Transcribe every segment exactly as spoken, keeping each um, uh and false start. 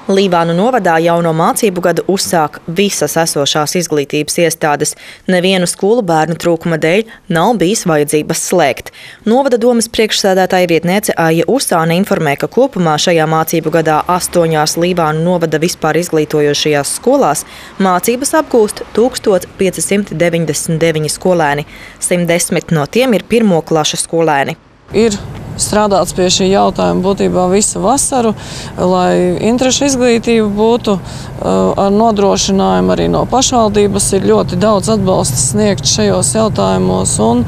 Līvānu novadā jauno mācību gadu uzsāk visas esošās izglītības iestādes. Nevienu skolu bērnu trūkuma dēļ nav bijis vajadzības slēgt. Novada domes priekšsēdētāja vietniece Aija Usāne informē, ka kopumā šajā mācību gadā astoņās Līvānu novada vispār izglītojošajās skolās mācības apgūst tūkstoš pieci simti deviņdesmit deviņi skolēni. simt desmit no tiem ir pirmo klašu skolēni. Ir strādāts pie šī jautājuma būtībā visu vasaru, lai interešu izglītība būtu ar nodrošinājumu arī no pašvaldības. Ir ļoti daudz atbalsta sniegt šajos jautājumos un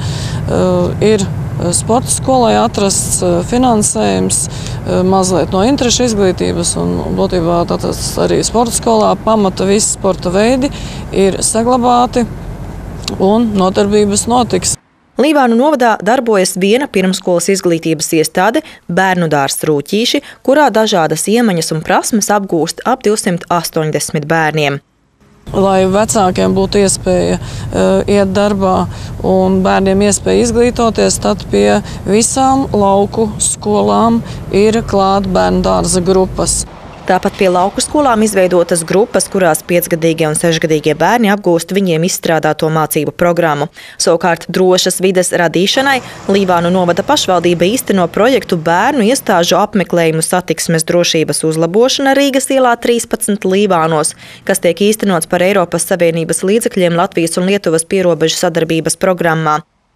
ir sporta skolai atrasts finansējums mazliet no interešu izglītības un būtībā tātad arī sporta skolā pamata visi sporta veidi ir saglabāti un nodarbības notiks. Līvānu novadā darbojas viena pirmskolas izglītības iestāde Bērnu dārzs Rūķīši, kurā dažādas iemaņas un prasmes apgūst ap divsimt astoņdesmit bērniem. Lai vecākiem būtu iespēja uh, iet darbā un bērniem iespēja izglītoties, tad pie visām lauku skolām ir klāt bērnu dārza grupas. Tāpat pie lauku skolām izveidotas grupas, kurās piecgadīgie un sešgadīgie bērni apgūst viņiem izstrādāto mācību programmu. Savukārt drošas vides radīšanai Līvānu novada pašvaldība īsteno projektu bērnu iestāžu apmeklējumu satiksmes drošības uzlabošana Rīgas ielā trīspadsmit Līvānos, kas tiek īstenots par Eiropas Savienības līdzekļiem Latvijas un Lietuvas pierobežu sadarbības programmā.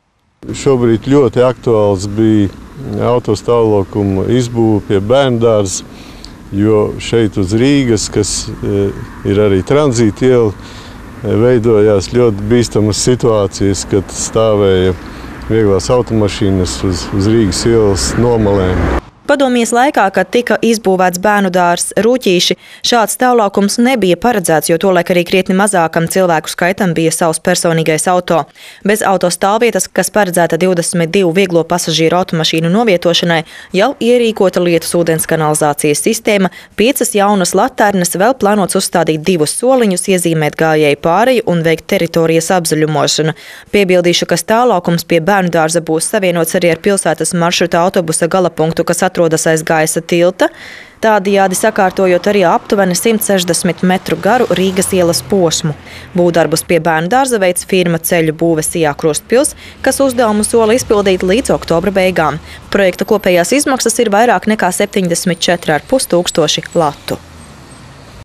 Šobrīd ļoti aktuāls bija autostāvlokuma izbūve pie bērnu dārza, jo šeit uz Rīgas, kas ir arī tranzīta iela, veidojās ļoti bīstamas situācijas, kad stāvēja vieglās automašīnas uz, uz Rīgas ielas nomalēm. Padomjas laikā, kad tika izbūvēts Bērnu dārzs Rūķīši, šāds stāvlaukums nebija paredzēts, jo tolaik arī krietni mazākam cilvēku skaitam bija savs personīgais auto. Bez auto stāvvietas, kas paredzēta divdesmit divu vieglo pasažieru automašīnu novietošanai, jau ierīkota lietus ūdens kanalizācijas sistēma, piecas jaunas laternes, vēl plānots uzstādīt divus soliņus, iezīmēt gājēju pāreju un veikt teritorijas apzaļumošanu. Piebildīšu, ka stāvlaukums pie Bērnu dārza būs savienots arī ar pilsētas maršruta autobusa galapunktu, kas atrodas aiz gaisa tilta, tādējādi sakārtojot arī aptuveni simt sešdesmit metru garu Rīgas ielas posmu. Būvdarbus pie Bērnu dārza veids firma Ceļu būve Sijā Krustpils, kas uzdevumu sola izpildīt līdz oktobra beigām. Projekta kopējās izmaksas ir vairāk nekā septiņdesmit četri ar pus tūkstoši latu.